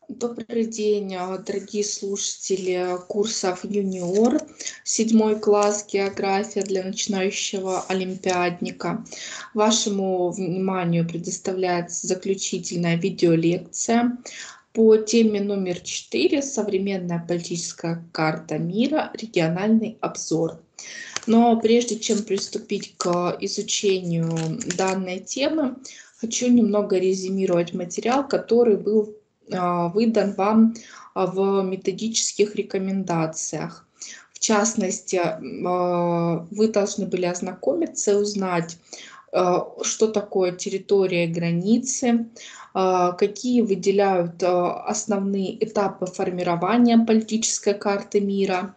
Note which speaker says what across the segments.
Speaker 1: Добрый день, дорогие слушатели курсов «Юниор», 7 класс «География для начинающего олимпиадника». Вашему вниманию предоставляется заключительная видеолекция по теме номер 4 «Современная политическая карта мира. Региональный обзор». Но прежде чем приступить к изучению данной темы, хочу немного резюмировать материал, который был выдан вам в методических рекомендациях. В частности, вы должны были ознакомиться и узнать, что такое территория границы, какие выделяют основные этапы формирования политической карты мира,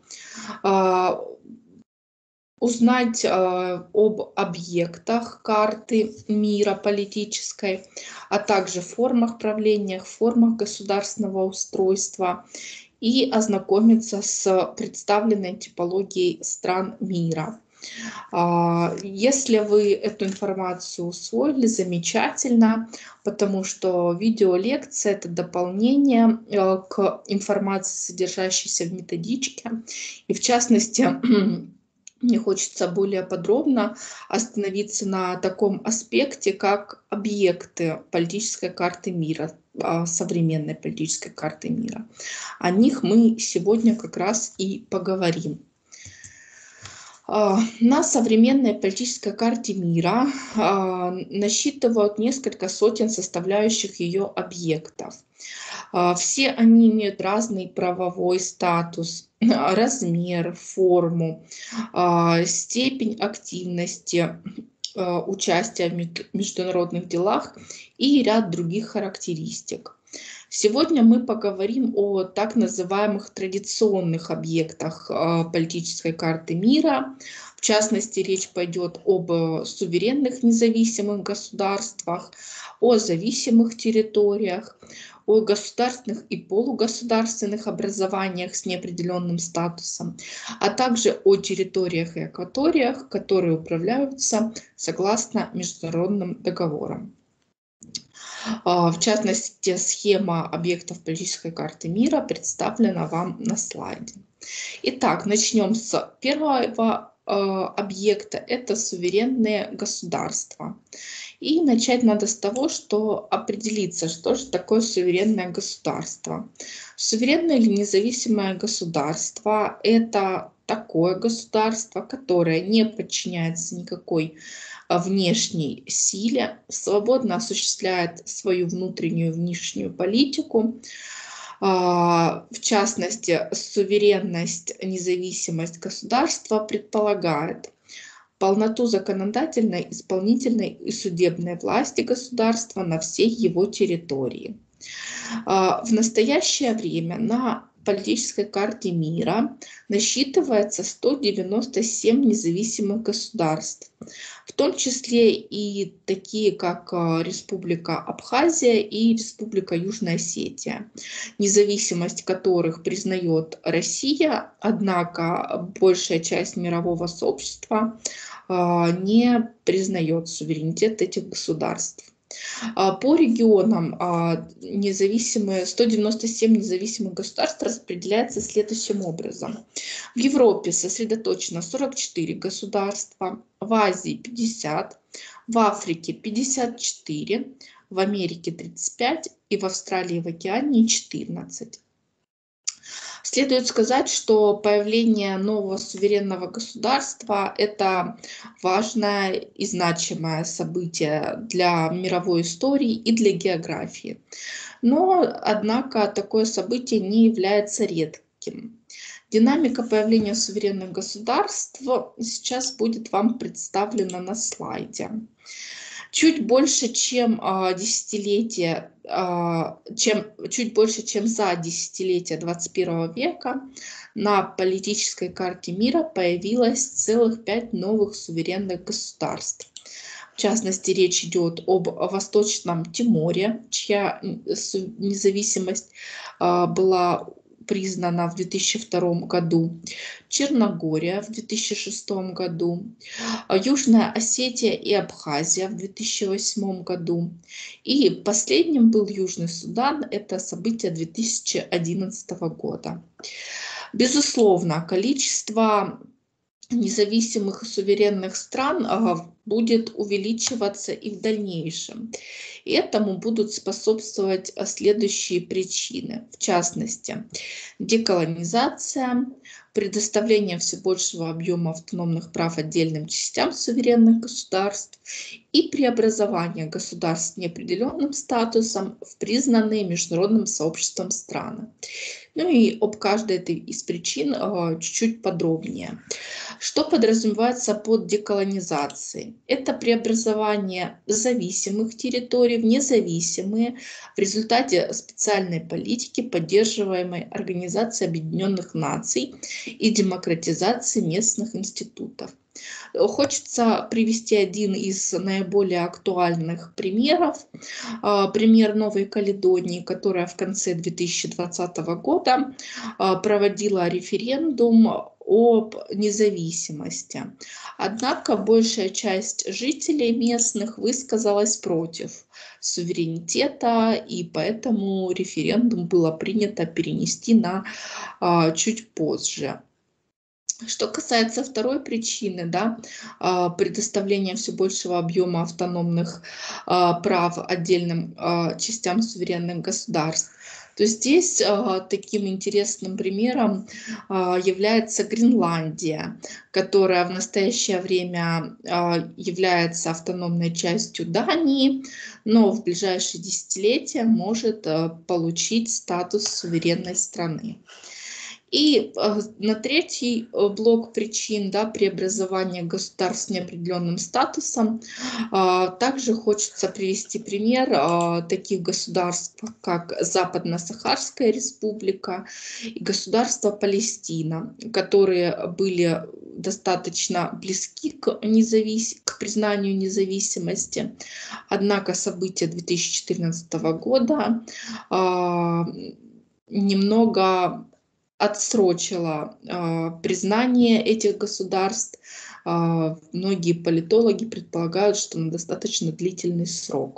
Speaker 1: узнать об объектах карты мира политической, а также формах правления, формах государственного устройства и ознакомиться с представленной типологией стран мира. Если вы эту информацию усвоили, замечательно, потому что видеолекция – это дополнение к информации, содержащейся в методичке, и в частности, мне хочется более подробно остановиться на таком аспекте, как объекты политической карты мира, современной политической карты мира. О них мы сегодня как раз и поговорим. На современной политической карте мира насчитывают несколько сотен составляющих ее объектов. Все они имеют разный правовой статус, размер, форму, степень активности, участия в международных делах и ряд других характеристик. Сегодня мы поговорим о так называемых традиционных объектах политической карты мира. В частности, речь пойдет об суверенных независимых государствах, о зависимых территориях, о государственных и полугосударственных образованиях с неопределенным статусом, а также о территориях и акваториях, которые управляются согласно международным договорам. В частности, схема объектов политической карты мира представлена вам на слайде. Итак, начнем с первого объекта, это суверенные государства. И начать надо с того, что определиться, что же такое суверенное государство. Суверенное или независимое государство – это такое государство, которое не подчиняется никакой внешней силе, свободно осуществляет свою внутреннюю и внешнюю политику. В частности, суверенность, независимость государства предполагает полноту законодательной, исполнительной и судебной власти государства на всей его территории. В настоящее время на политической карте мира насчитывается 197 независимых государств, в том числе и такие, как Республика Абхазия и Республика Южная Осетия, независимость которых признает Россия, однако большая часть мирового сообщества не признает суверенитет этих государств. По регионам 197 независимых государств распределяется следующим образом. В Европе сосредоточено 44 государства, в Азии 50, в Африке 54, в Америке 35 и в Австралии и в Океании 14. Следует сказать, что появление нового суверенного государства – это важное и значимое событие для мировой истории и для географии. Но, однако, такое событие не является редким. Динамика появления суверенных государств сейчас будет вам представлена на слайде. Чуть больше, чем за десятилетие 21 века на политической карте мира появилось целых 5 новых суверенных государств. В частности, речь идет об Восточном Тиморе, чья независимость была признана в 2002 году, Черногория в 2006 году, Южная Осетия и Абхазия в 2008 году. И последним был Южный Судан, это событие 2011 года. Безусловно, количество независимых и суверенных стран будет увеличиваться и в дальнейшем. И этому будут способствовать следующие причины. В частности, деколонизация, предоставление все большего объема автономных прав отдельным частям суверенных государств и преобразование государств с неопределенным статусом в признанные международным сообществом страны. Ну и об каждой этой из причин чуть-чуть подробнее. Что подразумевается под деколонизацией? Это преобразование зависимых территорий в независимые в результате специальной политики, поддерживаемой Организацией Объединенных Наций и демократизации местных институтов. Хочется привести один из наиболее актуальных примеров. Пример Новой Каледонии, которая в конце 2020 года проводила референдум об независимости. Однако большая часть жителей местных высказалась против суверенитета, и поэтому референдум было принято перенести на чуть позже. Что касается второй причины, да, предоставления все большего объема автономных прав отдельным частям суверенных государств, то здесь таким интересным примером является Гренландия, которая в настоящее время является автономной частью Дании, но в ближайшие десятилетия может получить статус суверенной страны. И на третий блок причин, да, преобразования государств с неопределенным статусом, также хочется привести пример таких государств, как Западно-Сахарская республика и государство Палестина, которые были достаточно близки к признанию независимости. Однако события 2014 года немного отсрочила признание этих государств. Многие политологи предполагают, что на достаточно длительный срок.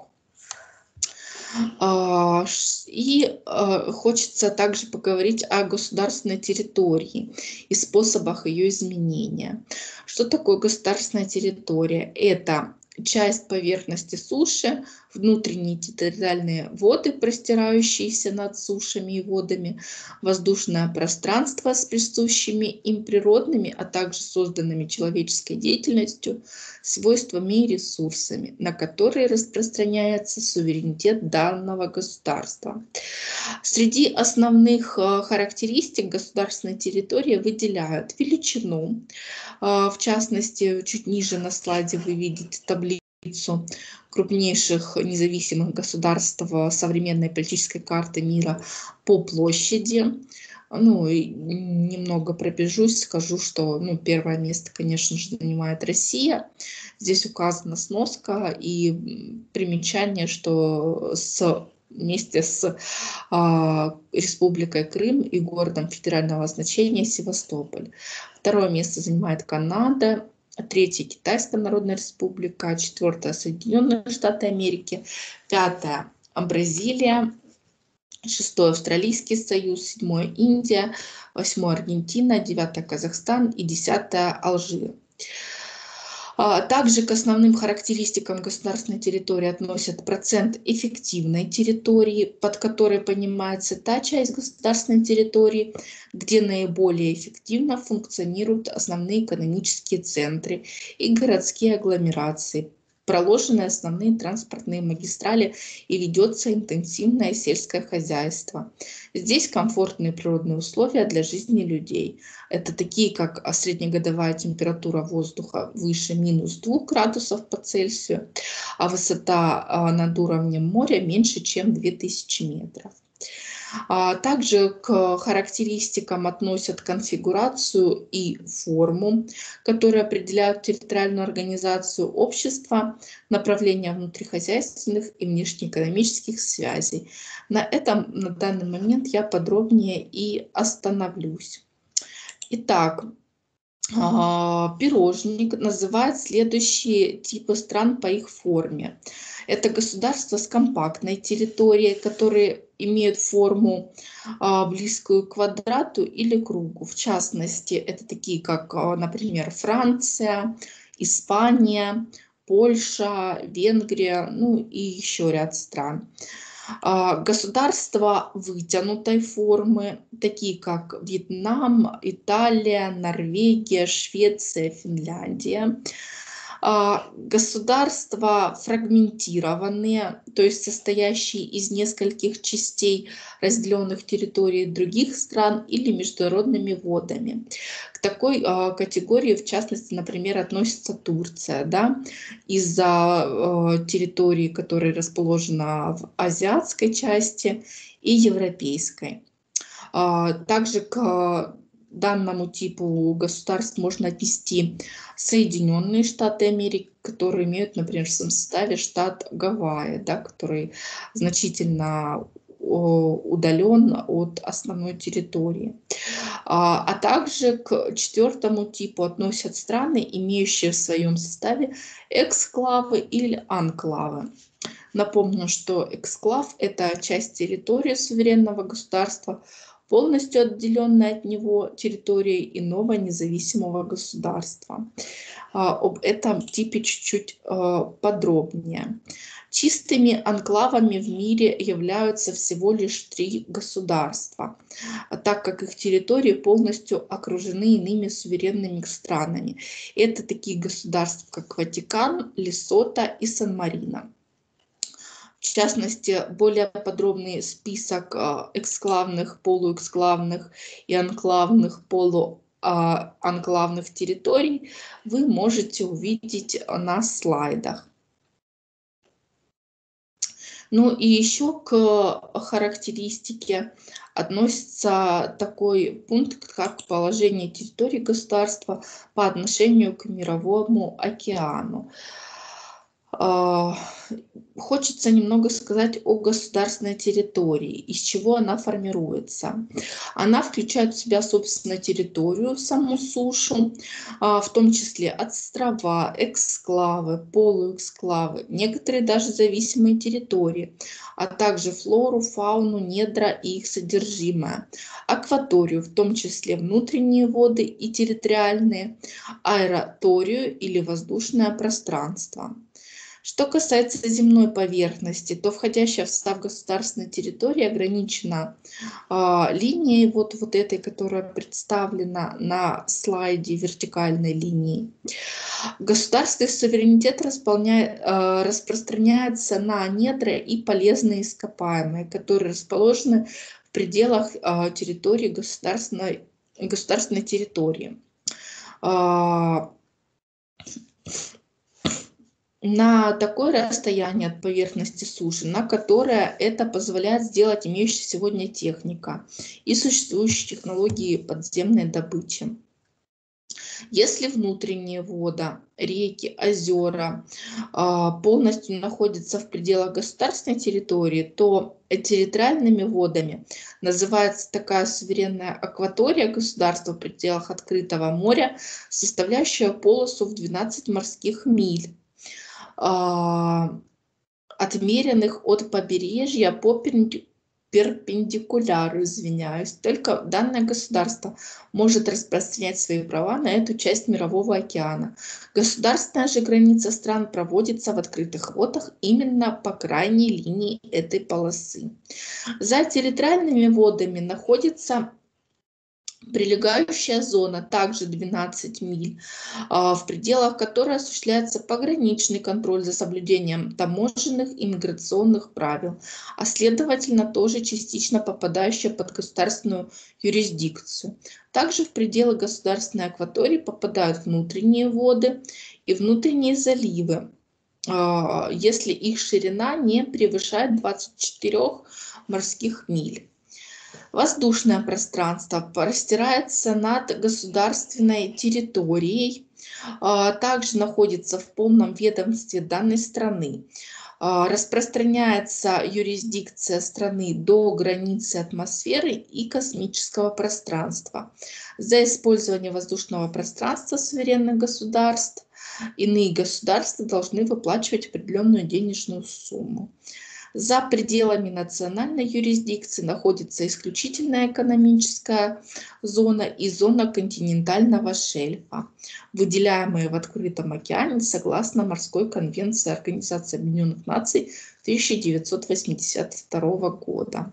Speaker 1: И хочется также поговорить о государственной территории и способах ее изменения. Что такое государственная территория? Это часть поверхности суши, внутренние территориальные воды, простирающиеся над сушами и водами, воздушное пространство с присущими им природными, а также созданными человеческой деятельностью, свойствами и ресурсами, на которые распространяется суверенитет данного государства. Среди основных характеристик государственной территории выделяют величину. В частности, чуть ниже на слайде вы видите таблицу крупнейших независимых государств современной политической карты мира по площади. Ну, и немного пробежусь, скажу, что первое место, конечно же, занимает Россия. Здесь указана сноска и примечание, что вместе с Республикой Крым и городом федерального значения Севастополь. Второе место занимает Канада, третье – Китайская Народная Республика, четвертое – Соединенные Штаты Америки, пятое – Бразилия, шестое – Австралийский Союз, седьмое – Индия, восьмое – Аргентина, девятое – Казахстан и десятое – Алжир. Также к основным характеристикам государственной территории относят процент эффективной территории, под которой понимается та часть государственной территории, где наиболее эффективно функционируют основные экономические центры и городские агломерации, проложены основные транспортные магистрали и ведется интенсивное сельское хозяйство. Здесь комфортные природные условия для жизни людей. Это такие, как среднегодовая температура воздуха выше -2 градусов по Цельсию, а высота над уровнем моря меньше, чем 2000 метров. Также к характеристикам относят конфигурацию и форму, которые определяют территориальную организацию общества, направление внутрихозяйственных и внешнеэкономических связей. На этом на данный момент я подробнее и остановлюсь. Итак, пирожник называет следующие типы стран по их форме. Это государства с компактной территорией, которые имеют форму близкую к квадрату или кругу. В частности, это такие, как, например, Франция, Испания, Польша, Венгрия, ну и еще ряд стран. Государства вытянутой формы, такие как Вьетнам, Италия, Норвегия, Швеция, Финляндия. Государства фрагментированные, то есть состоящие из нескольких частей, разделенных территорий других стран или международными водами. К такой категории, в частности, например, относится Турция, да, из-за территории, которая расположена в азиатской части и европейской. Также к данному типу государств можно отнести Соединенные Штаты Америки, которые имеют, например, в своем составе штат Гавайи, да, который значительно удален от основной территории. А также к четвертому типу относят страны, имеющие в своем составе эксклавы или анклавы. Напомню, что эксклав – это часть территории суверенного государства, полностью отделенная от него территорией иного независимого государства. Об этом типе чуть-чуть подробнее. Чистыми анклавами в мире являются всего лишь 3 государства, так как их территории полностью окружены иными суверенными странами. Это такие государства, как Ватикан, Лесото и Сан-Марино. В частности, более подробный список эксклавных, полуэксклавных и анклавных, полуанклавных территорий вы можете увидеть на слайдах. Ну и еще к характеристике относится такой пункт, как положение территории государства по отношению к Мировому океану. Хочется немного сказать о государственной территории, из чего она формируется. Она включает в себя, собственно, территорию, саму сушу, в том числе острова, эксклавы, полуэксклавы, некоторые даже зависимые территории, а также флору, фауну, недра и их содержимое, акваторию, в том числе внутренние воды и территориальные, аэроторию или воздушное пространство. Что касается земной поверхности, то входящая в состав государственной территории ограничена линией вот этой, которая представлена на слайде вертикальной линии. Государственный суверенитет распространяется на недра и полезные ископаемые, которые расположены в пределах территории государственной территории. На такое расстояние от поверхности суши, на которое это позволяет сделать имеющаяся сегодня техника и существующие технологии подземной добычи. Если внутренние воды, реки, озера полностью находятся в пределах государственной территории, то территориальными водами называется такая суверенная акватория государства в пределах открытого моря, составляющая полосу в 12 морских миль, отмеренных от побережья по перпендикуляру, извиняюсь. Только данное государство может распространять свои права на эту часть Мирового океана. Государственная же граница стран проводится в открытых водах именно по крайней линии этой полосы. За территориальными водами находится прилегающая зона, также 12 миль, в пределах которой осуществляется пограничный контроль за соблюдением таможенных и миграционных правил, а следовательно тоже частично попадающая под государственную юрисдикцию. Также в пределы государственной акватории попадают внутренние воды и внутренние заливы, если их ширина не превышает 24 морских миль. Воздушное пространство простирается над государственной территорией, также находится в полном ведомстве данной страны. Распространяется юрисдикция страны до границы атмосферы и космического пространства. За использование воздушного пространства суверенных государств иные государства должны выплачивать определенную денежную сумму. За пределами национальной юрисдикции находится исключительная экономическая зона и зона континентального шельфа, выделяемые в открытом океане согласно Морской конвенции Организации Объединенных Наций 1982 года.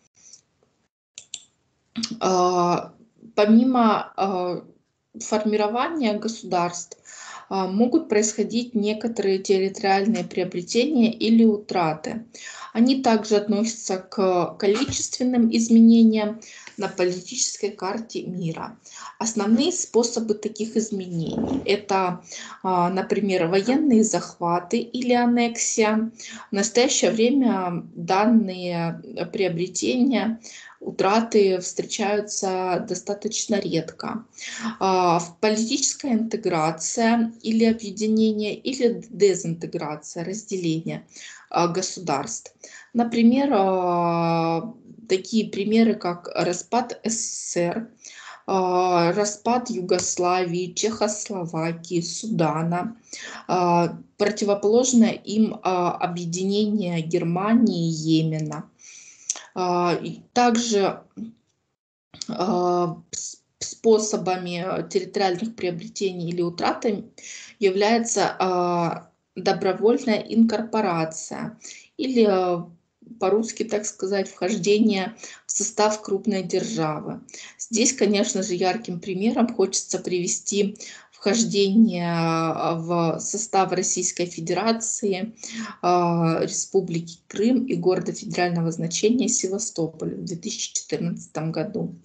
Speaker 1: Помимо формирования государств, могут происходить некоторые территориальные приобретения или утраты. Они также относятся к количественным изменениям на политической карте мира. Основные способы таких изменений – это, например, военные захваты или аннексия. В настоящее время данные приобретения, утраты встречаются достаточно редко. Политическая интеграция или объединение, или дезинтеграция, разделение государств. Например, такие примеры, как распад СССР, распад Югославии, Чехословакии, Судана, противоположное им объединение Германии и Йемена. Также способами территориальных приобретений или утраты является добровольная инкорпорация или по-русски, так сказать, вхождение в состав крупной державы. Здесь, конечно же, ярким примером хочется привести вхождение в состав Российской Федерации, Республики Крым и города федерального значения Севастополь в 2014 году.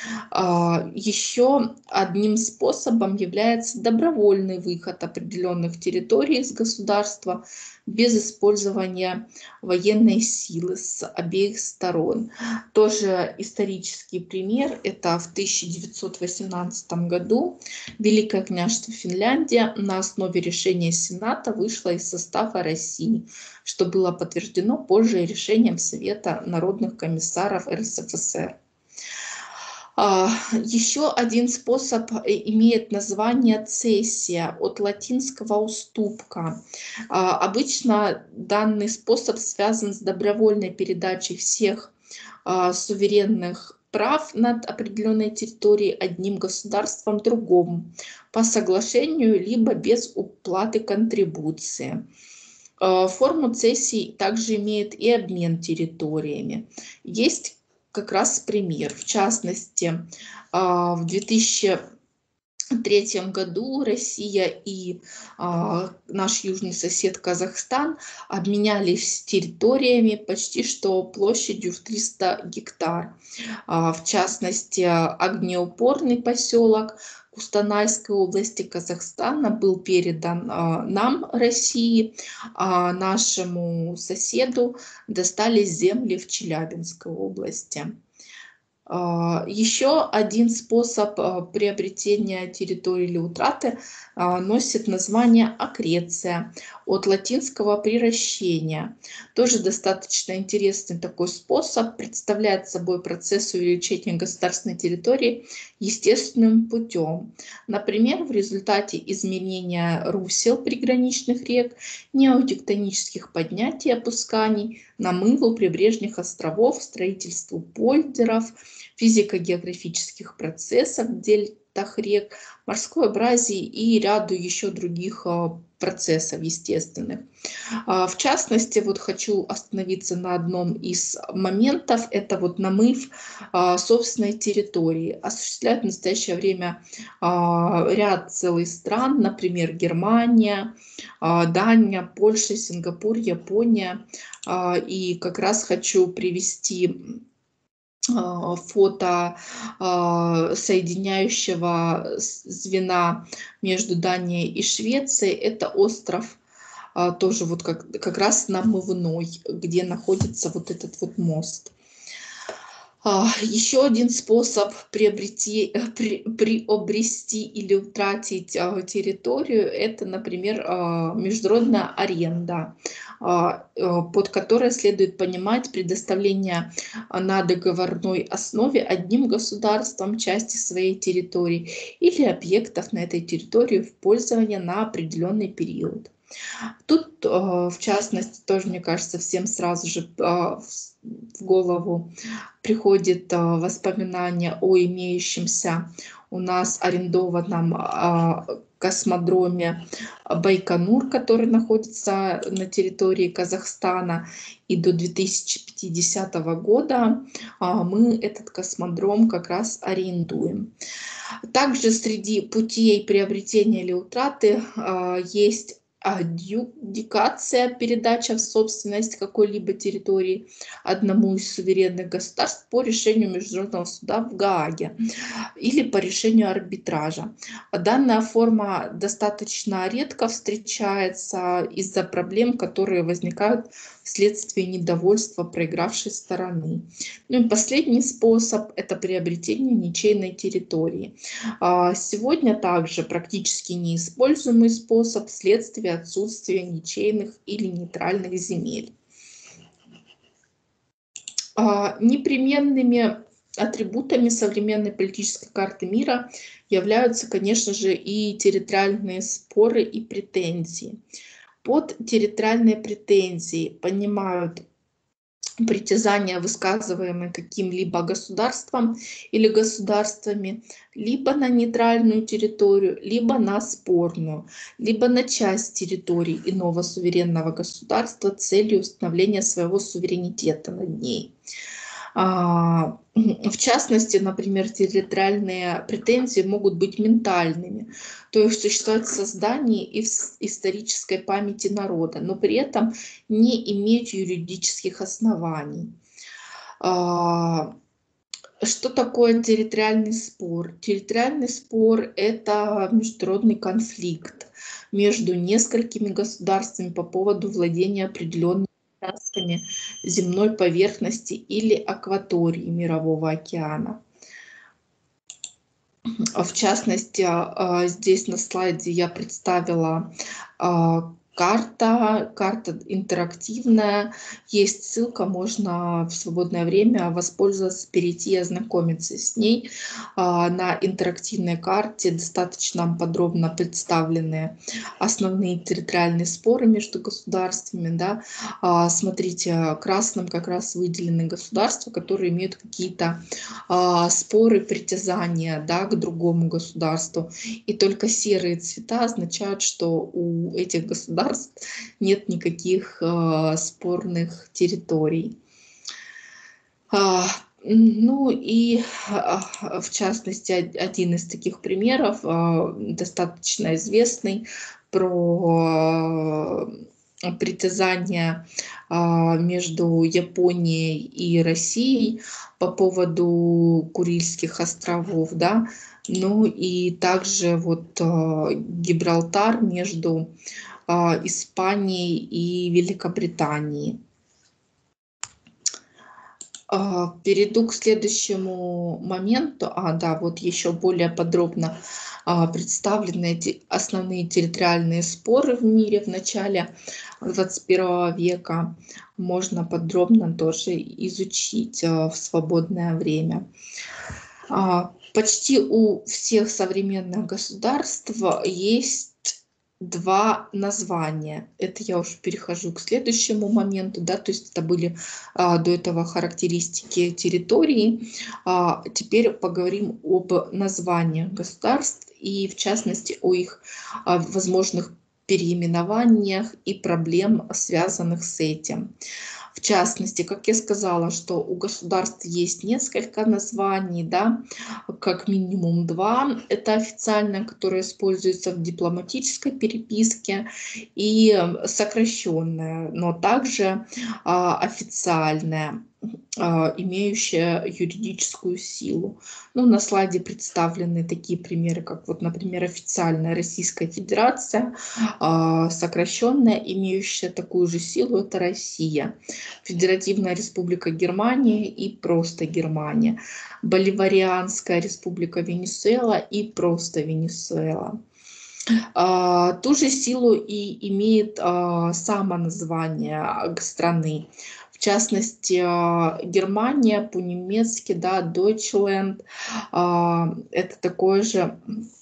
Speaker 1: Еще одним способом является добровольный выход определенных территорий из государства без использования военной силы с обеих сторон. Тоже исторический пример – это в 1918 году Великое княжество Финляндия на основе решения Сената вышло из состава России, что было подтверждено позже решением Совета народных комиссаров РСФСР. Еще один способ имеет название цессия, от латинского уступка. Обычно данный способ связан с добровольной передачей всех суверенных прав над определенной территорией одним государством другому по соглашению либо без уплаты контрибуции. Форму цессии также имеет и обмен территориями. Есть как раз пример. В частности, в 2003 году Россия и наш южный сосед Казахстан обменялись территориями почти что площадью в 300 гектар. В частности, огнеупорный поселок Кустанайской области Казахстана был передан нам, России, а нашему соседу достались земли в Челябинской области. Еще один способ приобретения территории или утраты носит название аккреция, от латинского приращения. Тоже достаточно интересный такой способ, представляет собой процесс увеличения государственной территории естественным путем. Например, в результате изменения русел приграничных рек, неотектонических поднятий и опусканий, намыву прибрежных островов, строительству польдеров, физико-географических процессов в дельтах рек, морской абразии и ряду еще других процессов естественных. В частности, вот хочу остановиться на одном из моментов, это вот намыв собственной территории. Осуществляют в настоящее время ряд целых стран, например, Германия, Дания, Польша, Сингапур, Япония. И как раз хочу привести фото соединяющего звена между Данией и Швецией. Это остров тоже вот как раз намывной, где находится вот этот вот мост. Еще один способ приобрести или утратить территорию — это, например, международная аренда, под которой следует понимать предоставление на договорной основе одним государством части своей территории или объектов на этой территории в пользование на определенный период. Тут, в частности, тоже, мне кажется, всем сразу же в голову приходит воспоминание о имеющемся у нас арендованном космодроме Байконур, который находится на территории Казахстана. И до 2050 года мы этот космодром как раз арендуем. Также среди путей приобретения или утраты есть адъюдикация, передача в собственность какой-либо территории одному из суверенных государств по решению Международного суда в Гааге или по решению арбитража. Данная форма достаточно редко встречается из-за проблем, которые возникают вследствие недовольства проигравшей стороны. Ну и последний способ — это приобретение ничейной территории. Сегодня также практически неиспользуемый способ вследствие отсутствия ничейных или нейтральных земель. Непременными атрибутами современной политической карты мира являются, конечно же, и территориальные споры и претензии. Под территориальные претензии понимают притязания, высказываемые каким-либо государством или государствами, либо на нейтральную территорию, либо на спорную, либо на часть территории иного суверенного государства с целью установления своего суверенитета над ней. В частности, например, территориальные претензии могут быть ментальными, то есть существовать в создании и в исторической памяти народа, но при этом не иметь юридических оснований. Что такое территориальный спор? Территориальный спор — это международный конфликт между несколькими государствами по поводу владения определенными участками земной поверхности или акватории Мирового океана. В частности, здесь на слайде я представила карта интерактивная, есть ссылка, можно в свободное время воспользоваться, перейти и ознакомиться с ней. На интерактивной карте достаточно подробно представлены основные территориальные споры между государствами. Да. Смотрите, красным как раз выделены государства, которые имеют какие-то споры, притязания, да, к другому государству. И только серые цвета означают, что у этих государств нет никаких спорных территорий. Ну и в частности, один из таких примеров, достаточно известный, про притязания между Японией и Россией по поводу Курильских островов, да. Ну и также вот Гибралтар между Испанией и Великобританией. Перейду к следующему моменту. Да, вот еще более подробно представлены эти основные территориальные споры в мире в начале 21 века. Можно подробно тоже изучить в свободное время. Почти у всех современных государств есть два названия. Это я уже перехожу к следующему моменту, да, то есть это были до этого характеристики территории. Теперь поговорим об названиях государств и в частности о их возможных переименованиях и проблем, связанных с этим. В частности, как я сказала, что у государств есть несколько названий, да, как минимум два. Это официальное, которое используется в дипломатической переписке, и сокращенное, но также официальное. имеющая юридическую силу. Ну, на слайде представлены такие примеры, как вот, например, официальная Российская Федерация, сокращенная, имеющая такую же силу, это Россия, Федеративная Республика Германия и просто Германия, Боливарианская Республика Венесуэла и просто Венесуэла. Ту же силу и имеет само название страны. В частности, Германия по-немецки, да, Deutschland, это такое же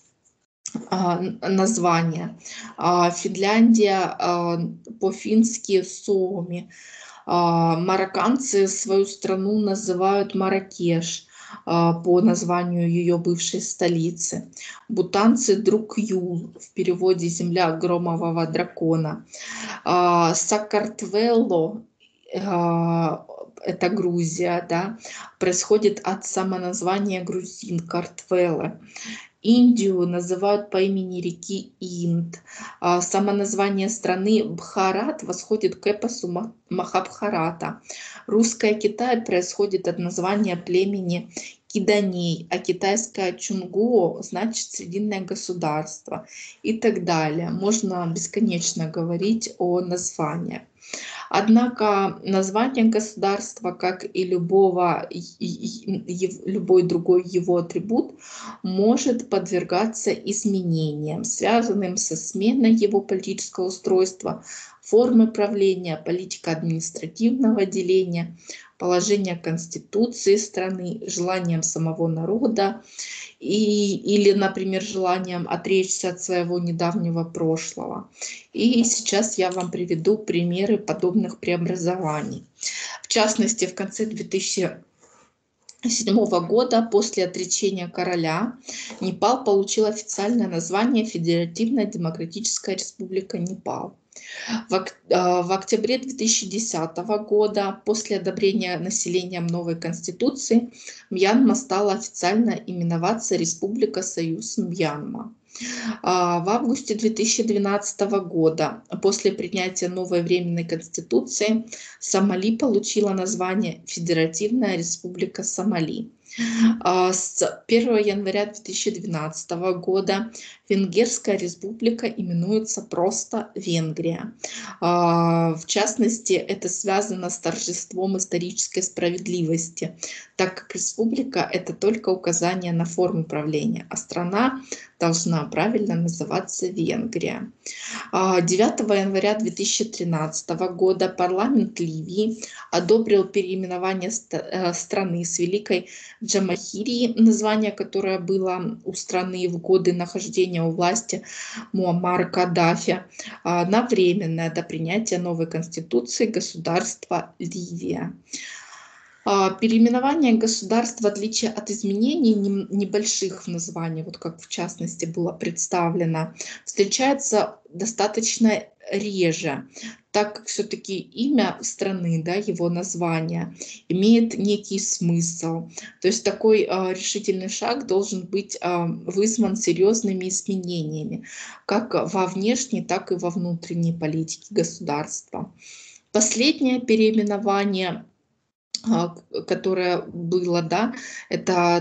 Speaker 1: название. Финляндия по-фински Suomi. Марокканцы свою страну называют Марракеш по названию ее бывшей столицы. Бутанцы Друк-Юл, в переводе «Земля громового дракона». Сакартвело, это Грузия, да, происходит от самоназвания грузин Картвелы. Индию называют по имени реки Инд. Само название страны Бхарат восходит к эпосу Махабхарата. Русское Китай происходит от названия племени Киданей, а китайское Чунгуо значит «срединное государство» и так далее. Можно бесконечно говорить о названиях. Однако название государства, как и любой другой его атрибут, может подвергаться изменениям, связанным со сменой его политического устройства, формы правления, политико-административного деления, положения Конституции страны, желанием самого народа или, например, желанием отречься от своего недавнего прошлого. И сейчас я вам приведу примеры подобных преобразований. В частности, в конце 2007 года, после отречения короля, Непал получил официальное название Федеративная Демократическая Республика Непал. В октябре 2010 года, после одобрения населением новой конституции, Мьянма стала официально именоваться Республика Союз Мьянма. В августе 2012 года, после принятия новой временной конституции, Сомали получила название Федеративная Республика Сомали. С 1 января 2012 года Венгерская республика именуется просто Венгрия. В частности, это связано с торжеством исторической справедливости, так как республика – это только указание на форму правления, а страна должна правильно называться Венгрия. 9 января 2013 года парламент Ливии одобрил переименование страны с Великой Джамахирии, название которое было у страны в годы нахождения у власти Муаммара Каддафи, на временное до принятия новой конституции государства Ливия. Переименование государств, в отличие от изменений небольших в названии, вот как в частности было представлено, встречается достаточно реже, так как все-таки имя страны, да, его название, имеет некий смысл. То есть такой решительный шаг должен быть вызван серьезными изменениями, как во внешней, так и во внутренней политике государства. Последнее переименование, которое было, да, это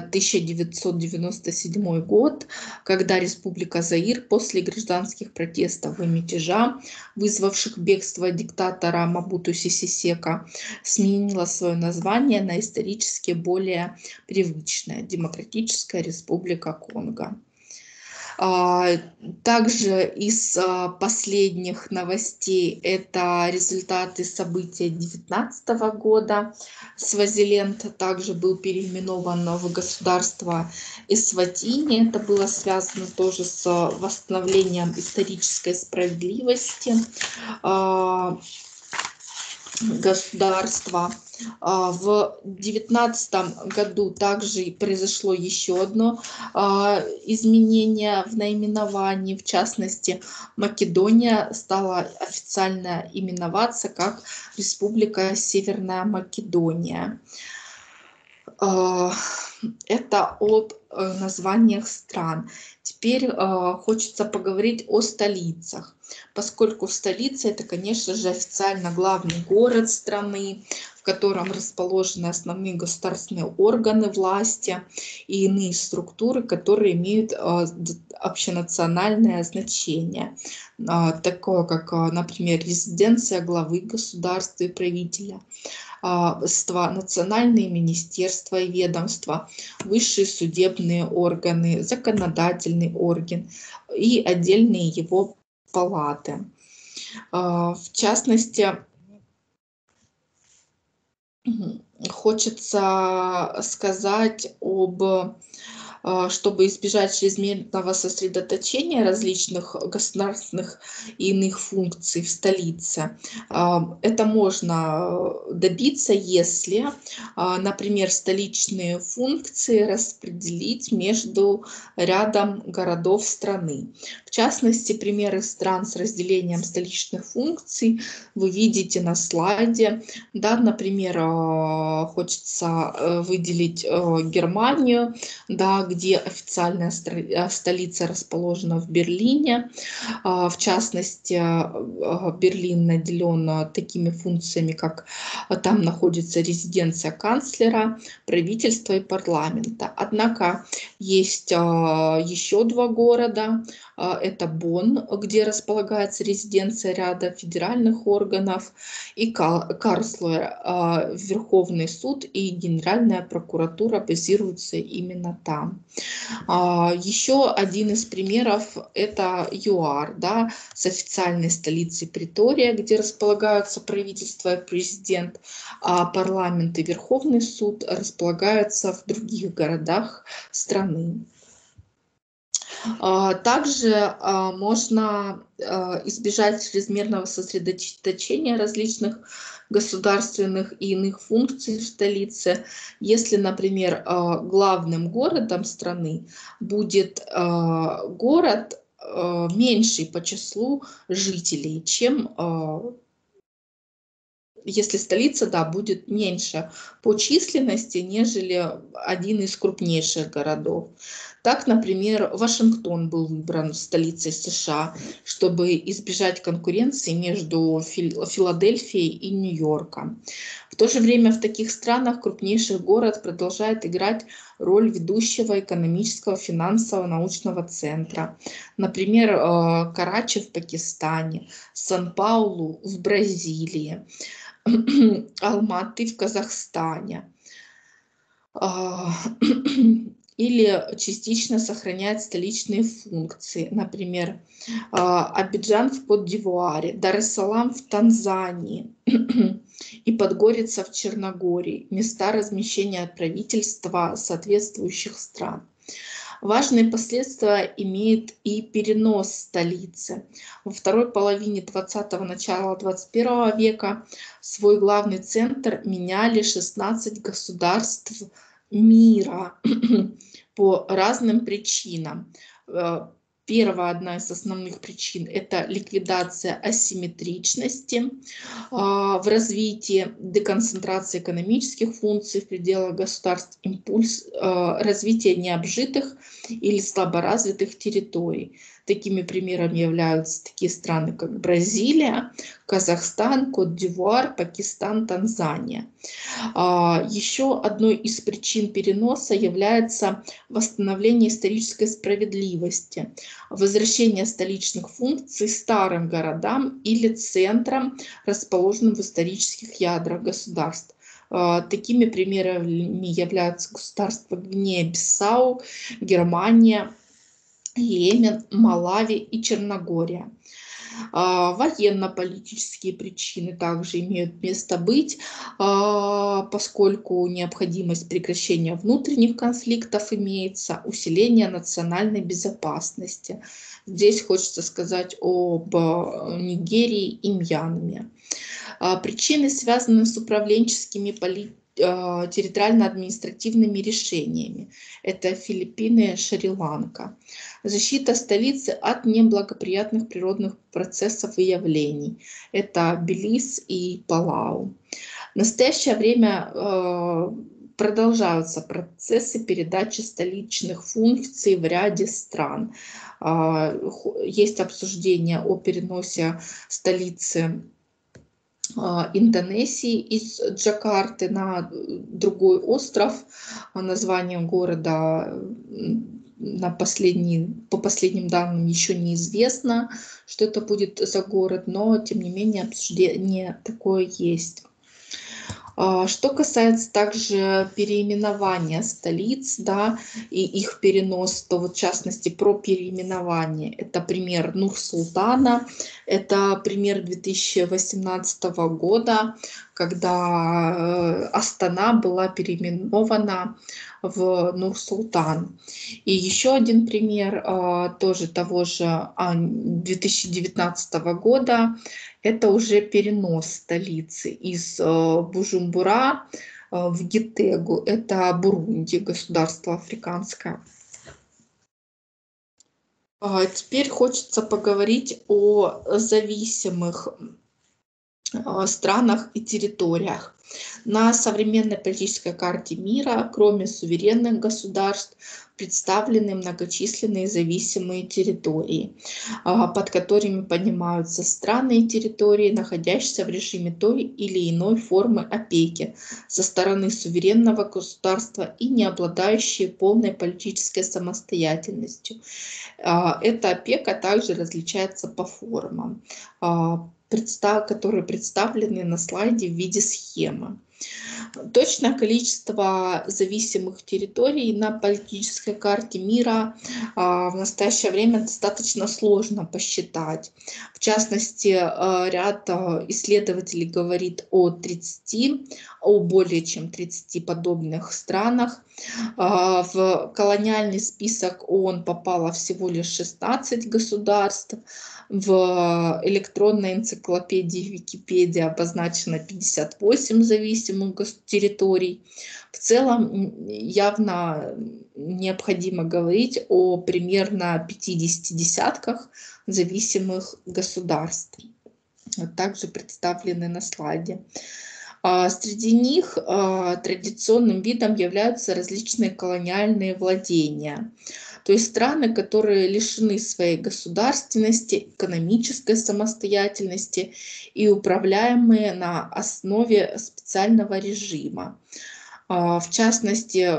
Speaker 1: 1997 год, когда Республика Заир после гражданских протестов и мятежа, вызвавших бегство диктатора Мабуту Сесе Сека, сменила свое название на исторически более привычное – Демократическая Республика Конго. Также из последних новостей это результаты событий 2019 года. Свазиленд также был переименован в государство Эсватини. Это было связано тоже с восстановлением исторической справедливости государства. В 2019 году также произошло еще одно изменение в наименовании. В частности, Македония стала официально именоваться как Республика Северная Македония. Это об названиях стран. Теперь хочется поговорить о столицах, поскольку столица – это, конечно же, официально главный город страны, в котором расположены основные государственные органы власти и иные структуры, которые имеют общенациональное значение, такое как, например, резиденция главы государства и правителя, национальные министерства и ведомства, высшие судебные органы, законодательный орган и отдельные его палаты. В частности, хочется сказать чтобы избежать чрезмерного сосредоточения различных государственных и иных функций в столице. Это можно добиться, если, например, столичные функции распределить между рядом городов страны. В частности, примеры стран с разделением столичных функций вы видите на слайде. Да, например, хочется выделить Германию, да, где официальная столица расположена в Берлине. В частности, Берлин наделен такими функциями, как там находится резиденция канцлера, правительства и парламента. Однако есть еще два города. Это Бонн, где располагается резиденция ряда федеральных органов, и Карлсруэ, Верховный суд и Генеральная прокуратура базируются именно там. Еще один из примеров – это ЮАР, да, с официальной столицей Претория, где располагаются правительство и президент, а парламент и Верховный суд располагаются в других городах страны. Также можно избежать чрезмерного сосредоточения различных государственных и иных функций в столице, если, например, главным городом страны будет город меньший по числу жителей, чем если столица, да, будет меньше по численности, нежели один из крупнейших городов. Так, например, Вашингтон был выбран столицей США, чтобы избежать конкуренции между Филадельфией и Нью-Йорком. В то же время в таких странах крупнейший город продолжает играть роль ведущего экономического, финансового, научного центра. Например, Карачи в Пакистане, Сан-Паулу в Бразилии, Алматы в Казахстане. Или частично сохраняет столичные функции. Например, Абиджан в Кот-д'Ивуаре, Дар-эс-Салам в Танзании и Подгорица в Черногории. Места размещения правительства соответствующих стран. Важные последствия имеет и перенос столицы. Во второй половине 20-го, начала 21 века свой главный центр меняли 16 государств мира по разным причинам. Первая, одна из основных причин – это ликвидация асимметричности в развитии, деконцентрация экономических функций в пределах государств, импульс развития необжитых или слаборазвитых территорий. Такими примерами являются такие страны, как Бразилия, Казахстан, Кот-д'Ивуар, Пакистан, Танзания. Еще одной из причин переноса является восстановление исторической справедливости, возвращение столичных функций старым городам или центрам, расположенным в исторических ядрах государств. Такими примерами являются государства Гвинея-Бисау, Германия, Йемен, Малави и Черногория. Военно-политические причины также имеют место быть, поскольку необходимость прекращения внутренних конфликтов имеется, усиление национальной безопасности. Здесь хочется сказать об Нигерии и Мьянме. Причины связаны с управленческими территориально-административными решениями. Это Филиппины, Шри-Ланка. Защита столицы от неблагоприятных природных процессов и явлений. Это Белиз и Палау. В настоящее время продолжаются процессы передачи столичных функций в ряде стран. Есть обсуждение о переносе столицы Индонезии из Джакарты на другой остров. Название города по последним данным еще неизвестно, что это будет за город, но тем не менее обсуждение такое есть. Что касается также переименования столиц, да, и их перенос, то вот в частности про переименование. Это пример Нур-Султана, это пример 2018 года, когда Астана была переименована в Нур-Султан. И еще один пример тоже того же 2019 года. Это уже перенос столицы из Бужумбура в Гитегу. Это Бурунди, государство африканское. Теперь хочется поговорить о зависимых странах и территориях. На современной политической карте мира, кроме суверенных государств, представлены многочисленные зависимые территории, под которыми понимаются страны и территории, находящиеся в режиме той или иной формы опеки со стороны суверенного государства и не обладающие полной политической самостоятельностью. Эта опека также различается по формам, которые представлены на слайде в виде схемы. Точное количество зависимых территорий на политической карте мира в настоящее время достаточно сложно посчитать. В частности, ряд исследователей говорит о более чем 30 подобных странах. В колониальный список ООН попало всего лишь 16 государств. В электронной энциклопедии Википедия обозначено 58 зависимых территорий. В целом явно необходимо говорить о примерно 50 десятках зависимых государств. Также представлены на слайде. Среди них традиционным видом являются различные колониальные владения. То есть страны, которые лишены своей государственности, экономической самостоятельности и управляемые на основе специального режима. В частности,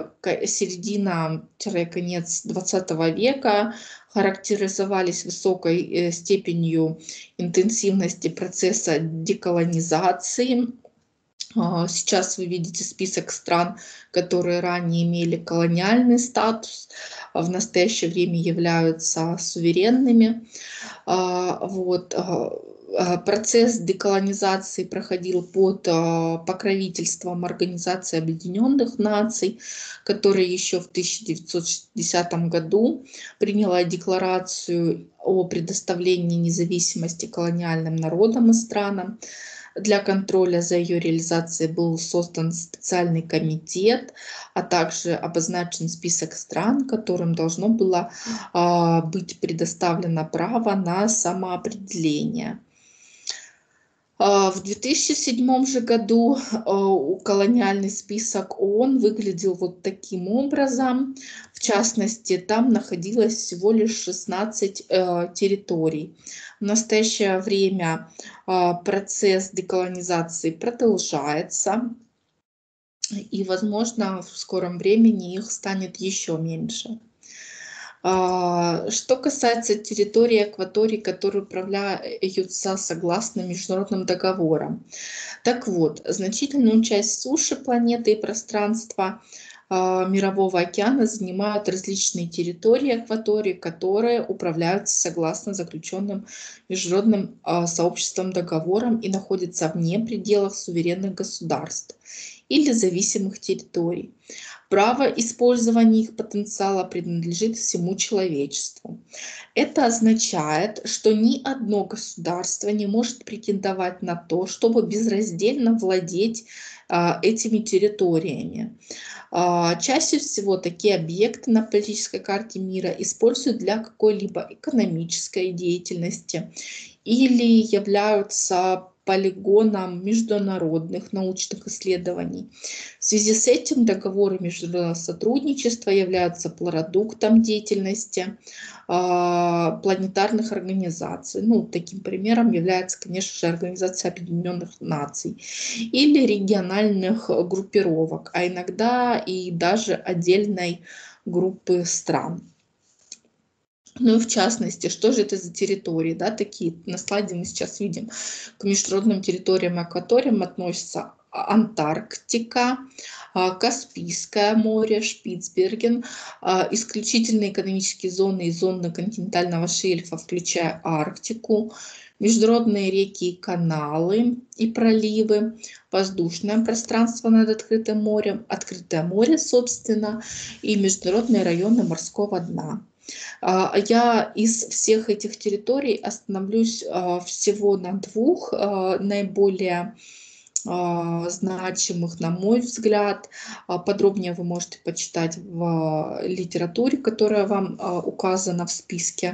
Speaker 1: середина-конец 20 века характеризовались высокой степенью интенсивности процесса деколонизации. Сейчас вы видите список стран, которые ранее имели колониальный статус, в настоящее время являются суверенными. Процесс деколонизации проходил под покровительством Организации Объединенных Наций, которая еще в 1960 году приняла декларацию о предоставлении независимости колониальным народам и странам. Для контроля за ее реализацией был создан специальный комитет, а также обозначен список стран, которым должно было быть предоставлено право на самоопределение. В 2007 же году колониальный список ООН выглядел вот таким образом. В частности, там находилось всего лишь 16 территорий. В настоящее время процесс деколонизации продолжается, и, возможно, в скором времени их станет еще меньше. Что касается территории акваторий, которые управляются согласно международным договорам. Так вот, значительную часть суши планеты и пространства Мирового океана занимают различные территории акватории, которые управляются согласно заключенным международным сообществом договорам и находятся вне пределов суверенных государств или зависимых территорий. Право использования их потенциала принадлежит всему человечеству. Это означает, что ни одно государство не может претендовать на то, чтобы безраздельно владеть этими территориями. Чаще всего такие объекты на политической карте мира используют для какой-либо экономической деятельности или являются полигоном международных научных исследований. В связи с этим договоры международного сотрудничества являются продуктом деятельности планетарных организаций. Ну, таким примером является, конечно же, Организация Объединенных Наций или региональных группировок, а иногда и даже отдельной группы стран. Ну и в частности, что же это за территории, да, такие на слайде мы сейчас видим. К международным территориям и акваториям относятся Антарктика, Каспийское море, Шпицберген, исключительные экономические зоны и зоны континентального шельфа, включая Арктику, международные реки и каналы и проливы, воздушное пространство над открытым морем, открытое море, собственно, и международные районы морского дна. Я из всех этих территорий остановлюсь всего на двух наиболее значимых, на мой взгляд. Подробнее вы можете почитать в литературе, которая вам указана в списке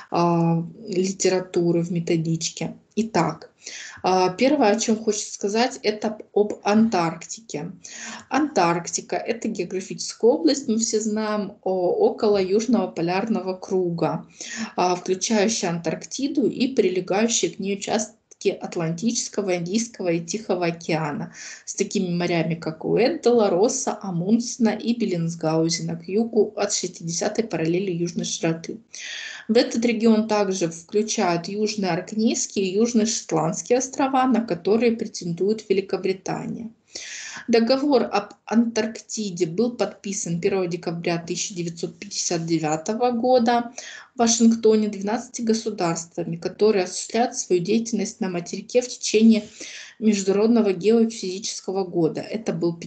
Speaker 1: литературы в методичке. Итак, первое, о чем хочется сказать, это об Антарктике. Антарктика – это географическая область, мы все знаем, около Южного полярного круга, включающая Антарктиду и прилегающие к ней участки Атлантического, Индийского и Тихого океана, с такими морями, как Уэддала, Росса, Амундсена и Беллинсгаузена к югу от 60-й параллели южной широты. В этот регион также включают Южные Оркнейские и Южные Шотландские острова, на которые претендует Великобритания. Договор об Антарктиде был подписан 1 декабря 1959 года в Вашингтоне 12 государствами, которые осуществляют свою деятельность на материке в течение Международного геофизического года. Это был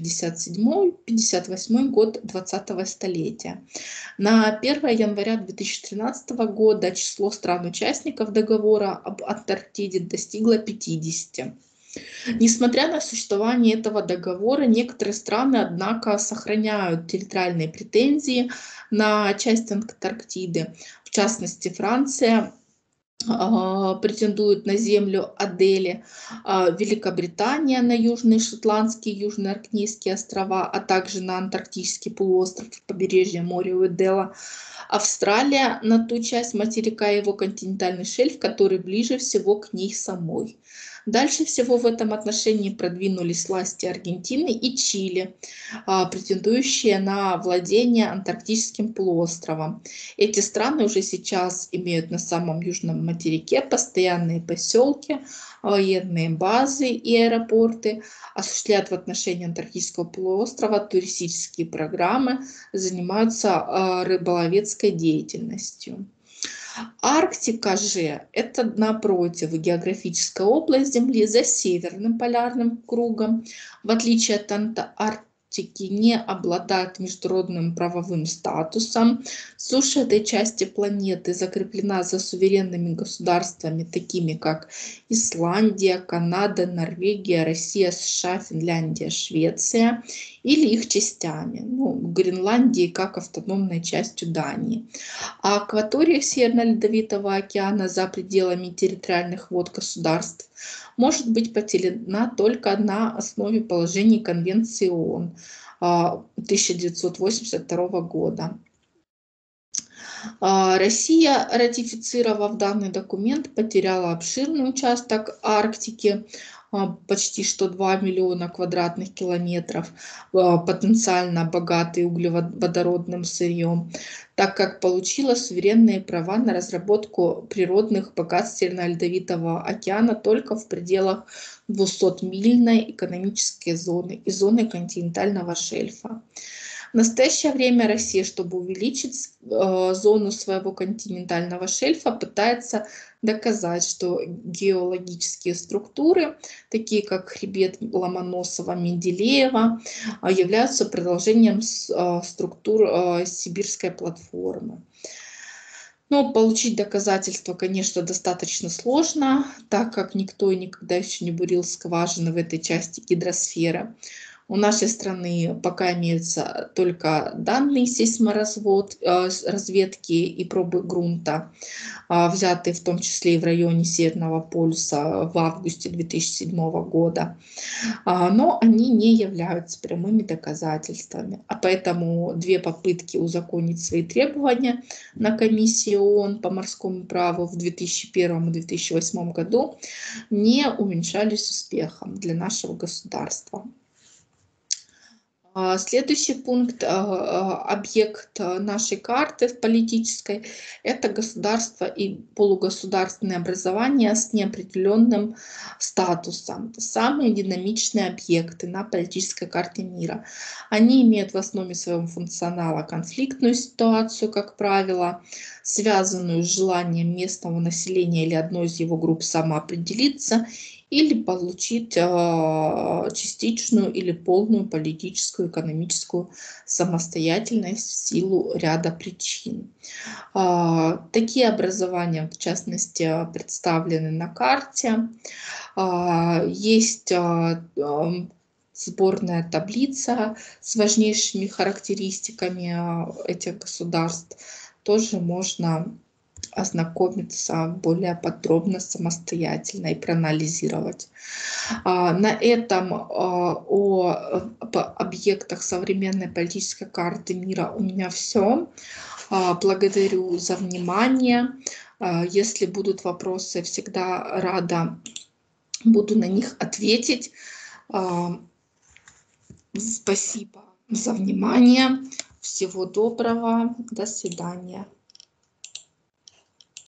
Speaker 1: 57-58 год 20-го столетия. На 1 января 2013 года число стран-участников договора об Антарктиде достигло 50. Несмотря на существование этого договора, некоторые страны, однако, сохраняют территориальные претензии на часть Антарктиды. В частности, Франция претендует на землю Адели, Великобритания на Южные Шотландские и Южные Оркнейские острова, а также на Антарктический полуостров и побережье моря Уэддела. Австралия на ту часть материка и его континентальный шельф, который ближе всего к ней самой. Дальше всего в этом отношении продвинулись власти Аргентины и Чили, претендующие на владение Антарктическим полуостровом. Эти страны уже сейчас имеют на самом южном материке постоянные поселки, военные базы и аэропорты, осуществляют в отношении Антарктического полуострова туристические программы, занимаются рыболовецкой деятельностью. Арктика же – это, напротив, географическая область Земли за северным полярным кругом. В отличие от Антарктики, не обладает международным правовым статусом. Суша этой части планеты закреплена за суверенными государствами, такими как Исландия, Канада, Норвегия, Россия, США, Финляндия, Швеция, или их частями, Гренландии как автономной частью Дании. А акватория Северно-Ледовитого океана за пределами территориальных вод государств может быть поделена только на основе положений Конвенции ООН 1982 года. Россия, ратифицировав данный документ, потеряла обширный участок Арктики, почти что 2 миллиона квадратных километров, потенциально богатый углеводородным сырьем, так как получила суверенные права на разработку природных богатств Северно-Ледовитого океана только в пределах 200-мильной экономической зоны и зоны континентального шельфа. В настоящее время Россия, чтобы увеличить зону своего континентального шельфа, пытается доказать, что геологические структуры, такие как хребет Ломоносова-Менделеева, являются продолжением структур Сибирской платформы. Но получить доказательства, конечно, достаточно сложно, так как никто и никогда еще не бурил скважины в этой части гидросферы. У нашей страны пока имеются только данные разведки и пробы грунта, взятые в том числе и в районе Северного полюса в августе 2007 года. Но они не являются прямыми доказательствами. А поэтому две попытки узаконить свои требования на комиссии ООН по морскому праву в 2001 и 2008 году не уменьшались успехом для нашего государства. Следующий пункт, объект нашей карты в политической, это государство и полугосударственные образования с неопределенным статусом. Самые динамичные объекты на политической карте мира. Они имеют в основе своего функционала конфликтную ситуацию, как правило, связанную с желанием местного населения или одной из его групп самоопределиться или получить частичную или полную политическую, экономическую самостоятельность в силу ряда причин. Такие образования, в частности, представлены на карте. Есть сборная таблица с важнейшими характеристиками этих государств. Тоже можно ознакомиться более подробно, самостоятельно и проанализировать. На этом о объектах современной политической карты мира у меня все. Благодарю за внимание. Если будут вопросы, всегда рада буду на них ответить. Спасибо за внимание. Всего доброго. До свидания.